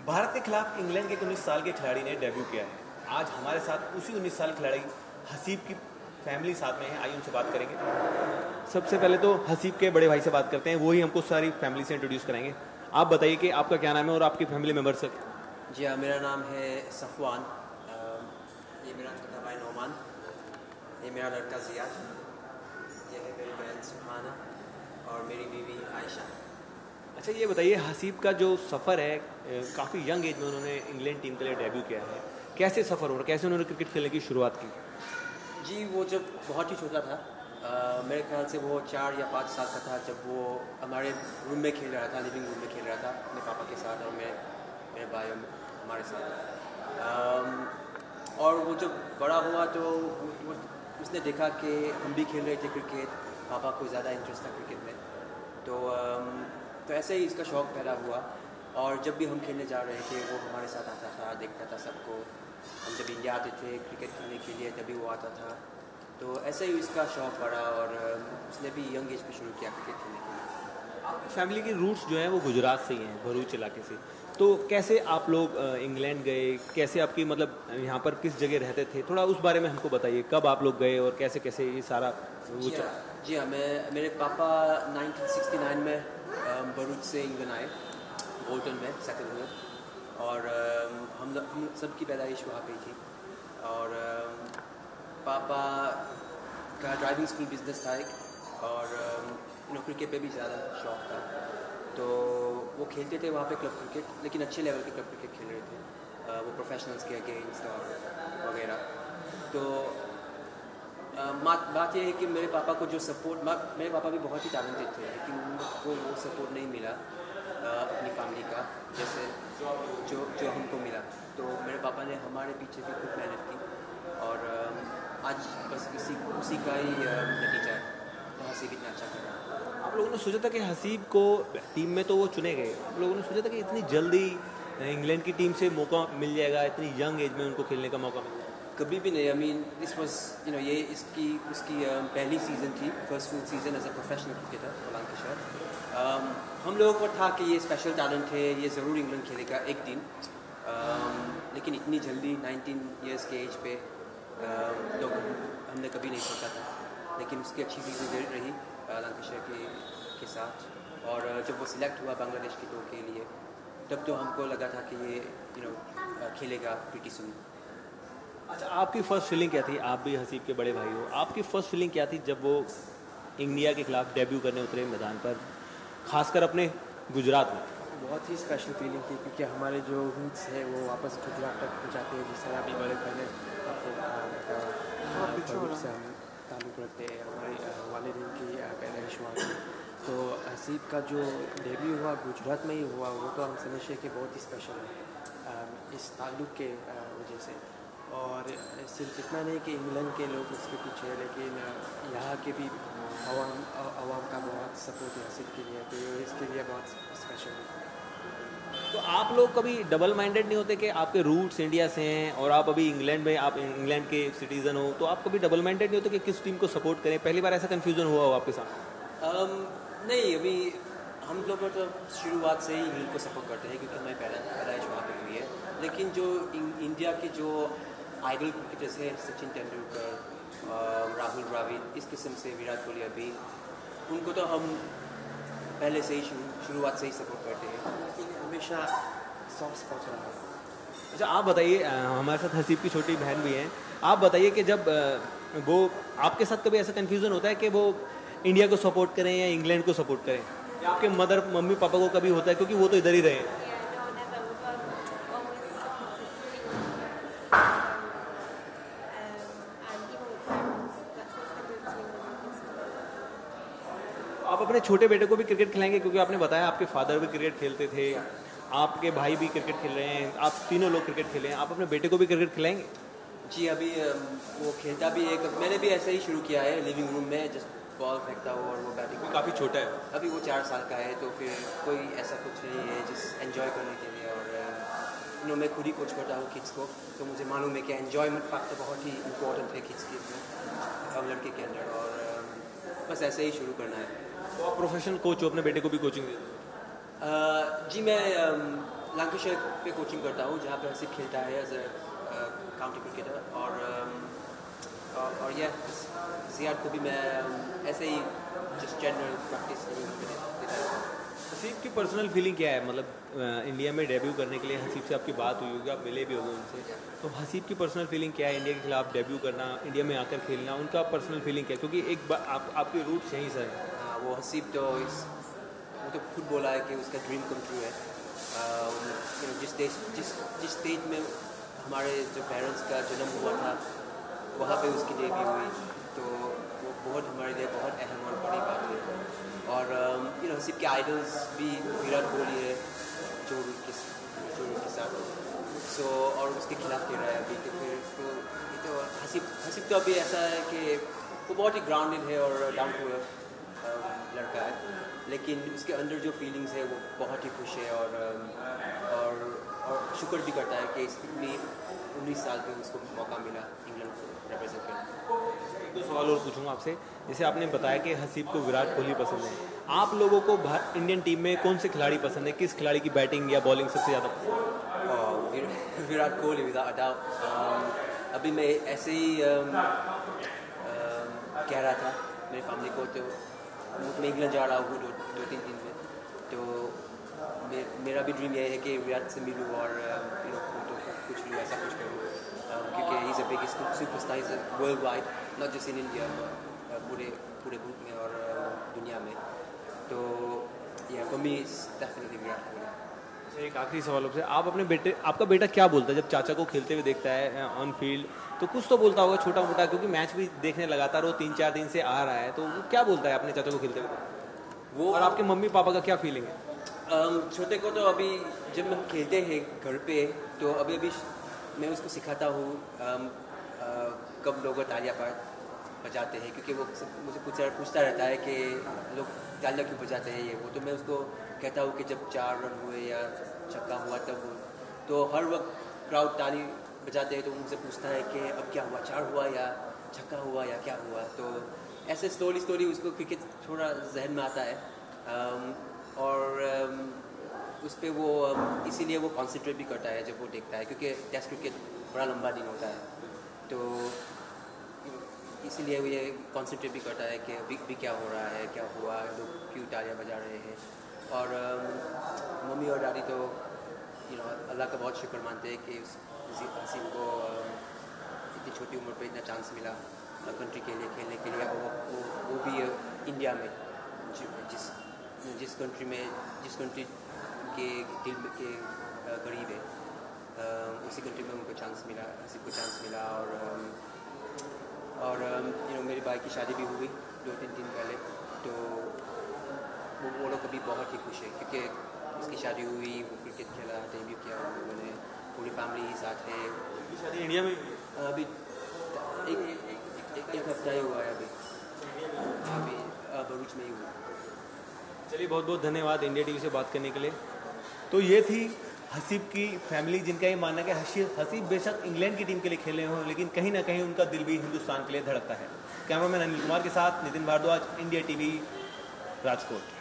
भारत के खिलाफ इंग्लैंड के एक 19 साल के खिलाड़ी ने डेब्यू किया है। आज हमारे साथ उसी 19 साल खिलाड़ी हसीब की फैमिली साथ में है। आइए उनसे बात करेंगे। सबसे पहले तो हसीब के बड़े भाई से बात करते हैं, वो ही हमको सारी फैमिली से इंट्रोड्यूस कराएंगे। आप बताइए कि आपका क्या नाम है और आपकी फैमिली मेम्बर्स। जी हाँ, मेरा नाम है सफ़वान। ये मेरा छोटा भाई नोमान, ये मेरा लड़का ज़ियाद, ये है मेरी बहन सुहाना और मेरी बीवी आयशा। अच्छा, ये बताइए हसीब का जो सफ़र है, काफ़ी यंग एज में उन्होंने इंग्लैंड टीम के लिए डेब्यू किया है। कैसे सफ़र हो रहा, कैसे उन्होंने क्रिकेट खेलने की शुरुआत की? जी, वो जब बहुत ही छोटा था, मेरे ख्याल से वो 4 या 5 साल का था जब वो हमारे रूम में खेल रहा था, लिविंग रूम में खेल रहा था अपने पापा के साथ और मेरे भाई हमारे साथ। और वो जब बड़ा हुआ तो उसने देखा कि हम भी खेल रहे थे क्रिकेट, पापा को ज़्यादा इंटरेस्ट था क्रिकेट में, तो ऐसे ही इसका शौक़ पैदा हुआ। और जब भी हम खेलने जा रहे थे वो हमारे साथ आता था, देखता था सबको। हम जब इंडिया आते थे क्रिकेट खेलने के लिए तभी वो आता था। तो ऐसे ही इसका शौक़ बढ़ा और उसने भी यंग एज पे शुरू किया क्रिकेट खेलने के लिए। फैमिली की रूट्स जो हैं वो गुजरात से ही हैं, भरूच इलाके से। तो कैसे आप लोग इंग्लैंड गए, कैसे आपकी मतलब यहाँ पर किस जगह रहते थे, थोड़ा उस बारे में हमको बताइए। कब आप लोग गए और कैसे कैसे ये सारा वो चला? जी हाँ, मेरे पापा 1969 में भरूच से इंग्लैंड आए, बोल्टन में सेटल हुए और हम सबकी पैदाइश वहाँ पे थी। और पापा का ड्राइविंग स्कूल बिजनेस था एक, और क्रिकेट पे भी ज़्यादा शौक़ था, तो वो खेलते थे वहाँ पे क्लब क्रिकेट, लेकिन अच्छे लेवल के क्लब क्रिकेट खेल रहे थे, वो प्रोफेशनल्स के अगेंस्ट और वगैरह। तो बात यह है कि मेरे पापा को जो सपोर्ट, मेरे पापा भी बहुत ही टैलेंटेड थे, लेकिन उनको वो सपोर्ट नहीं मिला अपनी फैमिली का, जैसे जो हमको मिला। तो मेरे पापा ने हमारे पीछे भी खूब मेहनत की और आज बस उसी का ही नतीजा है। तो हसीब इतना अच्छा कर रहा है। आप लोगों ने सोचा था कि हसीब को टीम में तो वो चुने गए, आप लोगों ने सोचा था कि इतनी जल्दी इंग्लैंड की टीम से मौका मिल जाएगा, इतनी यंग एज में उनको खेलने का मौका मिल जाएगा? कभी भी नहीं। आई मीन दिस वाज ये उसकी पहली सीज़न थी, first full season as a professional cricketer Lancashire. हम लोगों को था कि ये स्पेशल टैलेंट है, ये ज़रूर इंग्लैंड खेलेगा एक दिन, लेकिन इतनी जल्दी 19 ईयर्स के एज पे लोग हमने कभी नहीं सोचा था। लेकिन उसकी अच्छी सीज़न रही लंकाशायर के साथ, और जब वो सिलेक्ट हुआ बांग्लादेश की टूर के लिए, तब तो हमको लगा था कि ये खेलेगा प्रीटी सून। अच्छा, आपकी फ़र्स्ट फीलिंग क्या थी? आप भी हसीब के बड़े भाई हो, आपकी फ़र्स्ट फीलिंग क्या थी जब वो इंडिया के खिलाफ डेब्यू करने उतरे मैदान पर, खासकर अपने गुजरात में? बहुत ही स्पेशल फीलिंग थी, क्योंकि हमारे जो रूट्स है वो वापस गुजरात तक पहुँचाते हैं। जिस तरह अभी बड़े पहले आपको भरूच से हम ताल्लुक़ रखते हैं, हमारे वालिदैन की पैदाइश हुआ थी। तो हसीब का जो डेब्यू हुआ गुजरात में ही हुआ, वो तो हम समझते हैं कि बहुत ही स्पेशल है इस ताल्लुक़ के वजह से। और सिर्फ इतना नहीं कि इंग्लैंड के लोग उसके पीछे हैं, लेकिन यहाँ के भी आवाम का बहुत सपोर्ट है हसीब के लिए, तो इसके लिए बहुत स्पेशल है। तो आप लोग कभी डबल माइंडेड नहीं होते कि आपके रूट्स इंडिया से हैं और आप अभी इंग्लैंड में, आप इंग्लैंड के सिटीज़न हो, तो आप कभी डबल माइंडेड नहीं होते कि किस टीम को सपोर्ट करें? पहली बार ऐसा कन्फ्यूज़न हुआ हो आपके साथ? नहीं, अभी हम लोग तो शुरुआत से ही इंग्लैंड को सपोर्ट करते हैं, क्योंकि हमारी पैदाइश वहाँ पर हुई है। लेकिन जो इंडिया के जो आइडल क्रिकेटर्स हैं, सचिन तेंदुलकर, राहुल द्रविड़, इस किस्म से विराट कोहली, अभी उनको तो हम पहले से ही शुरुआत से ही सपोर्ट करते हैं, लेकिन हमेशा सॉफ्ट स्पॉट रहा है। अच्छा, आप बताइए, हमारे साथ हसीब की छोटी बहन भी हैं, आप बताइए कि जब वो आपके साथ कभी ऐसा कन्फ्यूज़न होता है कि वो इंडिया को सपोर्ट करें या इंग्लैंड को सपोर्ट करें, या आपके मम्मी पापा को कभी होता है, क्योंकि वो तो इधर ही रहे हैं? आप अपने छोटे बेटे को भी क्रिकेट खिलाएंगे, क्योंकि आपने बताया आपके फादर भी क्रिकेट खेलते थे, आपके भाई भी क्रिकेट खेल रहे हैं, आप तीनों लोग क्रिकेट खेले हैं, आप अपने बेटे को भी क्रिकेट खिलाएंगे? जी, अभी वो खेलता भी है, मैंने भी ऐसे ही शुरू किया है, लिविंग रूम में जस्ट बॉल फेंकता हुआ, और वो बैटिंग भी काफ़ी छोटा है अभी, वो 4 साल का है, तो फिर कोई ऐसा कुछ नहीं है जिस एंजॉय करने के लिए। और मैं खुद ही कोच करता हूँ किड्स को, तो मुझे मालूम है कि एंजॉयमेंट फैक्टर बहुत ही इंपॉर्टेंट है किड्स के लड़के के अंदर, और बस ऐसे ही शुरू करना है। तो आप प्रोफेशनल कोच हो, अपने बेटे को भी कोचिंग देते हो? जी, मैं लंकाशायर पे कोचिंग करता हूँ, जहाँ पे हसीब खेलता है एज अ काउंटी क्रिकेटर। और यह ज़ियाद को भी मैं ऐसे ही जस्ट जनरल प्रैक्टिस देता हूँ। हसीब की पर्सनल फीलिंग क्या है, मतलब इंडिया में डेब्यू करने के लिए हसीब से आपकी बात हुई होगी, आप मिले भी होंगे उनसे, तो हसीब की पर्सनल फीलिंग क्या है इंडिया के खिलाफ डेब्यू करना, इंडिया में आकर खेलना, उनका पर्सनल फीलिंग क्या है, क्योंकि एक बार आपके रूट्स यहीं से हैं। हाँ, वो हसीब तो वो तो खुद बोला है कि उसका ड्रीम कम ट्रू है। जिस स्टेज में हमारे जो पेरेंट्स का जन्म हुआ था वहाँ पे उसकी डेब्यू हुई, तो वो बहुत हमारे लिए बहुत अहम और बड़ी बात है। और हसीब के आइडल्स भी विराट कोहली है जो के साथ, सो और उसके खिलाफ खेल रहा है अभी, तो फिर तो ये तो हसीब तो अभी ऐसा है कि वो बहुत ही ग्राउंडेड है और डाउन टू अर्थ लड़का है, लेकिन उसके अंदर जो फीलिंग्स है वो बहुत ही खुश है और शुक्र भी करता है कि इतनी 19 साल पे उसको मौका मिला इंग्लैंड को रिप्रेजेंट करने। एक दो सवाल और पूछूंगा आपसे, जैसे आपने बताया कि हसीब को विराट कोहली पसंद है, आप लोगों को इंडियन टीम में कौन से खिलाड़ी पसंद है, किस खिलाड़ी की बैटिंग या बॉलिंग सबसे ज़्यादा पसंद है? Virat Kohli without doubt. अभी मैं ऐसे ही कह रहा था मेरी फैमिली को, तो मैं इंग्लैंड जा रहा हूँ 2-3 दिन में, तो मेरा भी ड्रीम यह है कि विराट से मिलूँ और फोटो कुछ लूँ, ऐसा कुछ करूँ, क्योंकि he is a biggest superstar, is world wide, not just in India, पूरे मुल्क में और दुनिया में। तो for me is definitely Virat Kohli. एक आखिरी सवाल आपसे, आपका बेटा क्या बोलता है जब चाचा को खेलते हुए देखता है ऑन फील्ड, तो कुछ तो बोलता होगा छोटा मोटा, क्योंकि मैच भी देखने लगातार वो 3-4 दिन से आ रहा है, तो वो क्या बोलता है अपने चाचा को खेलते हुए वो, और आपके मम्मी पापा का क्या फीलिंग है? छोटे को तो अभी जब हम खेलते हैं घर पे, तो अभी मैं उसको सिखाता हूँ कब लोग तालियां बजाते हैं, क्योंकि वो मुझे पूछता रहता है कि लोग तालियां क्यों बजाते हैं ये वो, तो मैं उसको कहता हूँ कि जब 4 रन हुए या छक्का हुआ तब, तो हर वक्त क्राउड ताली बजाते हैं, तो मुझसे पूछता है कि अब क्या हुआ, 4 हुआ या छक्का हुआ या क्या हुआ, तो ऐसे स्लोली उसको क्रिकेट थोड़ा जहन में आता है, और उस पर वो इसीलिए वो कंसंट्रेट भी करता है जब वो देखता है, क्योंकि टेस्ट क्रिकेट बड़ा लंबा दिन होता है, तो इसीलिए वो ये कंसंट्रेट भी करता है कि अभी क्या हो रहा है, क्या हुआ, लोग क्यों तालियां बजा रहे हैं। और मम्मी और डैडी तो अल्लाह का बहुत शुक्र मानते हैं कि हसीब को इतनी छोटी उम्र पे इतना चांस मिला कंट्री के लिए खेलने के लिए, और वो भी इंडिया में, जिस कंट्री के दिल के करीब है, उसी कंट्री में उनको चांस मिला, हसीब को चांस मिला। और मेरे भाई की शादी भी हुई 2-3 दिन पहले, तो वो लोग अभी बहुत ही खुश है, क्योंकि उसकी शादी हुई, वो क्रिकेट खेला, डेब्यू किया उन्होंने, पूरी फैमिली साथ है। शादी इंडिया में अभी एक हफ्ता ही हुआ है, अभी भरूच में ही हुआ। चलिए, बहुत बहुत धन्यवाद इंडिया टीवी से बात करने के लिए। तो ये थी हसीब की फैमिली, जिनका ये मानना है कि हसीब बेशक इंग्लैंड की टीम के लिए खेले हों, लेकिन कहीं ना कहीं उनका दिल भी हिंदुस्तान के लिए धड़कता है। कैमरामैन अनिल कुमार के साथ नितिन भारद्वाज, इंडिया टीवी, राजकोट।